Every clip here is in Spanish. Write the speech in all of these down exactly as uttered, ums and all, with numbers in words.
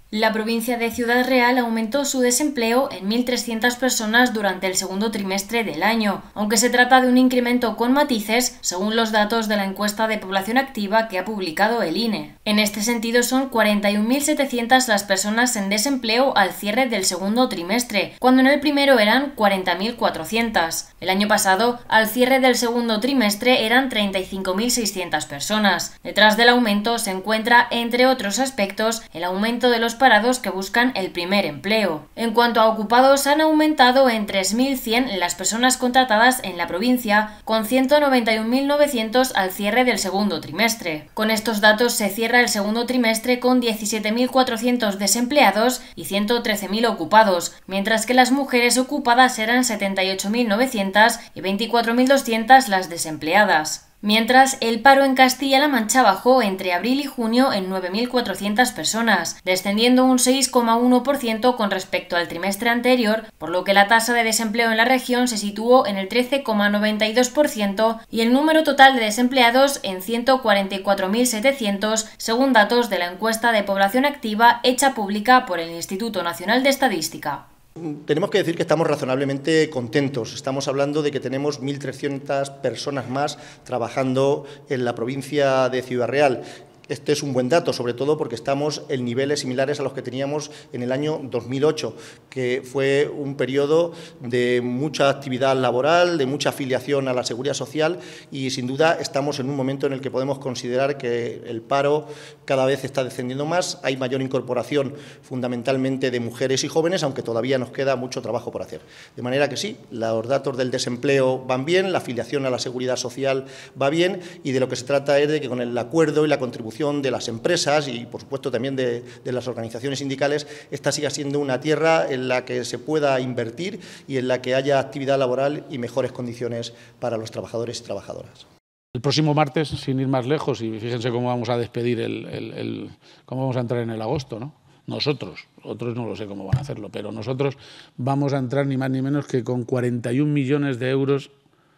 La provincia de Ciudad Real aumentó su desempleo en mil trescientas personas durante el segundo trimestre del año, aunque se trata de un incremento con matices según los datos de la encuesta de población activa que ha publicado el I N E. En este sentido, son cuarenta y un mil setecientas las personas en desempleo al cierre del segundo trimestre, cuando en el primero eran cuarenta mil cuatrocientas. El año pasado, al cierre del segundo trimestre, eran treinta y cinco mil seiscientas personas. Detrás del aumento se encuentra, entre otros aspectos, el aumento de los parados que buscan el primer empleo. En cuanto a ocupados, han aumentado en tres mil cien las personas contratadas en la provincia, con ciento noventa y un mil novecientos al cierre del segundo trimestre. Con estos datos se cierra el segundo trimestre con diecisiete mil cuatrocientos desempleados y ciento trece mil ocupados, mientras que las mujeres ocupadas eran setenta y ocho mil novecientas y veinticuatro mil doscientas las desempleadas. Mientras, el paro en Castilla-La Mancha bajó entre abril y junio en nueve mil cuatrocientas personas, descendiendo un seis coma uno por ciento con respecto al trimestre anterior, por lo que la tasa de desempleo en la región se situó en el trece coma noventa y dos por ciento y el número total de desempleados en ciento cuarenta y cuatro mil setecientos, según datos de la encuesta de población activa hecha pública por el Instituto Nacional de Estadística. Tenemos que decir que estamos razonablemente contentos. Estamos hablando de que tenemos mil trescientas personas más trabajando en la provincia de Ciudad Real. Este es un buen dato, sobre todo porque estamos en niveles similares a los que teníamos en el año dos mil ocho, que fue un periodo de mucha actividad laboral, de mucha afiliación a la Seguridad Social y, sin duda, estamos en un momento en el que podemos considerar que el paro cada vez está descendiendo más, hay mayor incorporación fundamentalmente de mujeres y jóvenes, aunque todavía nos queda mucho trabajo por hacer. De manera que sí, los datos del desempleo van bien, la afiliación a la Seguridad Social va bien y de lo que se trata es de que con el acuerdo y la contribución de las empresas y, por supuesto, también de, de las organizaciones sindicales, esta siga siendo una tierra en la que se pueda invertir y en la que haya actividad laboral y mejores condiciones para los trabajadores y trabajadoras. El próximo martes, sin ir más lejos, y fíjense cómo vamos a despedir, el, el, el, cómo vamos a entrar en el agosto, ¿no? Nosotros, otros no lo sé cómo van a hacerlo, pero nosotros vamos a entrar ni más ni menos que con cuarenta y un millones de euros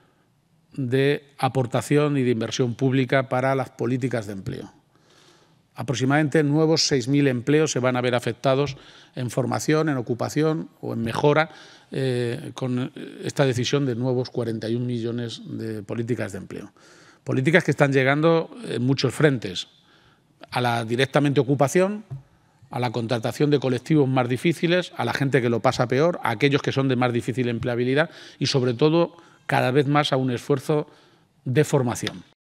de aportación y de inversión pública para las políticas de empleo. Aproximadamente nuevos seis mil empleos se van a ver afectados en formación, en ocupación o en mejora eh, con esta decisión de nuevos cuarenta y un millones de políticas de empleo. Políticas que están llegando en muchos frentes, a la directamente ocupación, a la contratación de colectivos más difíciles, a la gente que lo pasa peor, a aquellos que son de más difícil empleabilidad y, sobre todo, cada vez más a un esfuerzo de formación.